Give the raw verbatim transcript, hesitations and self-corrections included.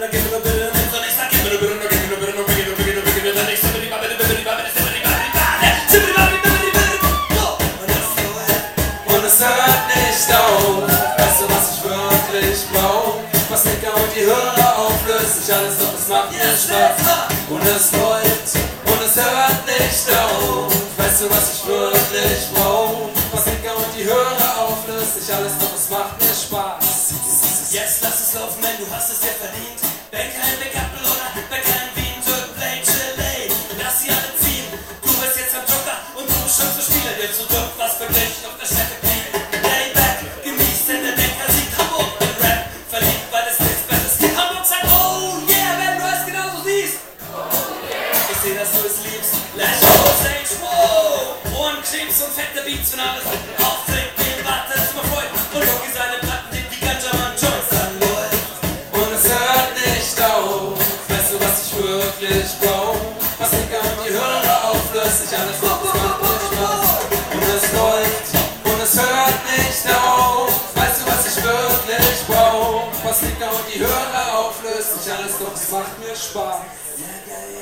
Und es hört nicht auf. Weißt du, was ich wirklich brauch? Was Nicker und die Hörer auflöst, sich alles doch, es macht mir Spaß. Und es läuft und es hört nicht auf. Weißt du, was ich wirklich brauch? Was Nicker und die Hörer auflöst, sich alles doch, es macht mir Spaß. Jetzt lass es laufen, man, du hast es dir verdient. Bäcker in Bäckappel oder Bäcker in Wien, Dirk, Play, Chile. Lass sie alle ziehen. Du bist jetzt am Joker und du bestimmst so Spieler, der zu Dirk was beglichen auf der Strecke kriegt. Layback, genießt denn der Bäcker sieht Hamburg im Rap. Verliebt, weil es nichts Besseres gibt. Hamburg sagt, oh yeah, wenn du es genauso siehst. Ich seh, dass du es liebst. Let's go, Stage, wow. Ohrenkrebs und fette Beats und alles. Auftrinkt, den Bart, das ist mal Freund. Und Loki seine Platten, den die Ganjaman Joints an läuft. Und es hört nicht auf. Weißt du, was ich wirklich brauch? Was Nicker und die Hörer auflöst, sich alles doch, es macht mir Spaß. Und es läuft und es hört nicht auf. Weißt du, was ich wirklich brauch? Was Nicker und die Hörer auflöst, sich alles doch, es macht mir Spaß. Ja, ja, ja.